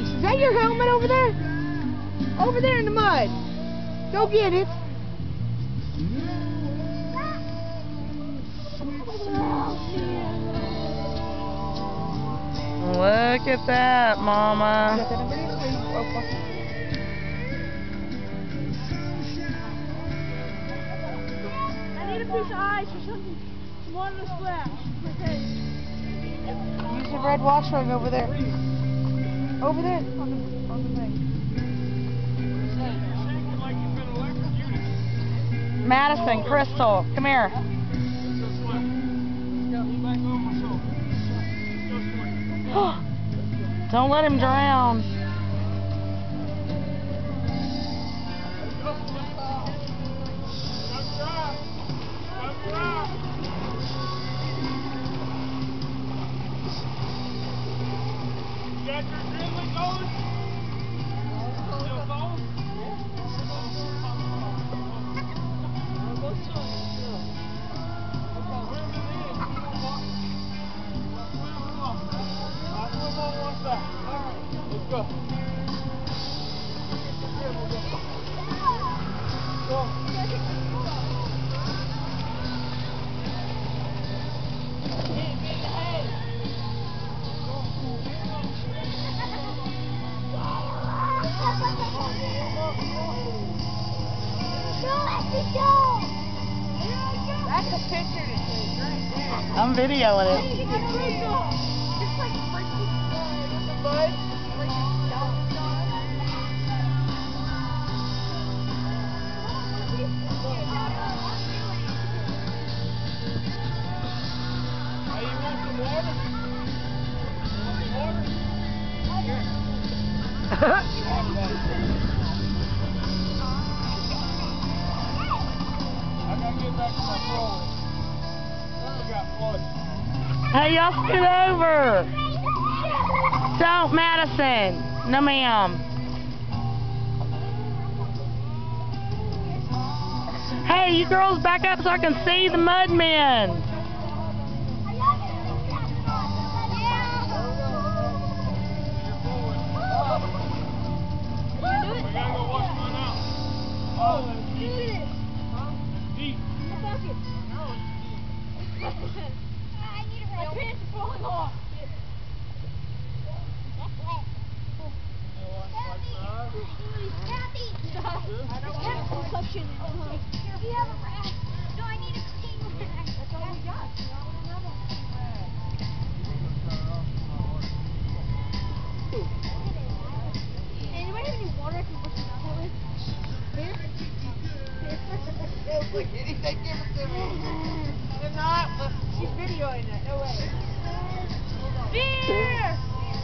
Ice, is that your helmet over there? Over there in the mud. Go get it. Look at that, Mama. I need a piece of ice or something. More than a splash. Okay. Use the red wash rag over there. Over there on the thing. Madison, Crystal, come here. Don't let him drown. Got your adrenaline going? Still going? Let's go. That's a picture to take right there. I'm videoing it. Just like freaking in the mud. Hey, you want some water? You want some water? Here. I gotta get back to my trolling. We got flooded. Hey, y'all scoot over. Don't, Madison. No, ma'am. Hey, you girls back up so I can see the mud men. We gotta go wash mine out. Oh, that's deep. Deep. My pants are falling off. Suction. Do you have a rag? No, I need a clean rag. That's all we got. Anybody have any water I can wash it out with? Here? Feels like anything, give it to me. They're not, but she's videoing it. No way. Beer!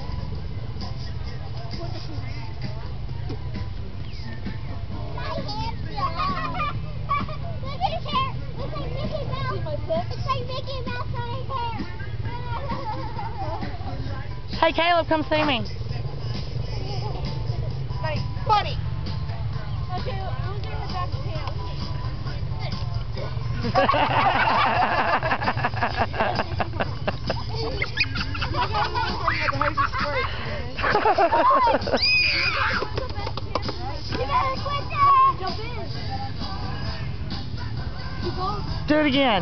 My hand's look at his hair. Looks like Mickey Mouse. Looks like Mickey Mouse on his hair. Hey, Caleb, come see me. Buddy. Okay, I'm gonna head back to camp. Jump in. Do it again.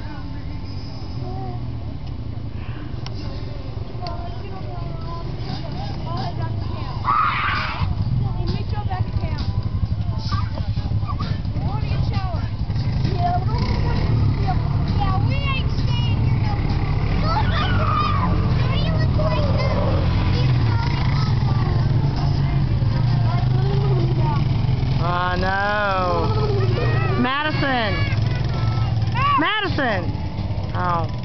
I know. Madison. Madison. Oh.